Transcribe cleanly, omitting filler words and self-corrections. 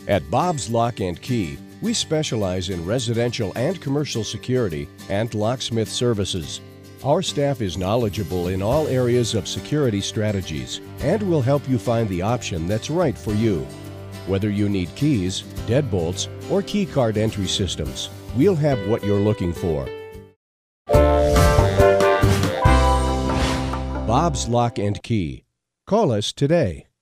At Bob's Lock and Key, we specialize in residential and commercial security and locksmith services. Our staff is knowledgeable in all areas of security strategies and will help you find the option that's right for you. Whether you need keys, deadbolts, or key card entry systems, we'll have what you're looking for. Bob's Lock and Key. Call us today.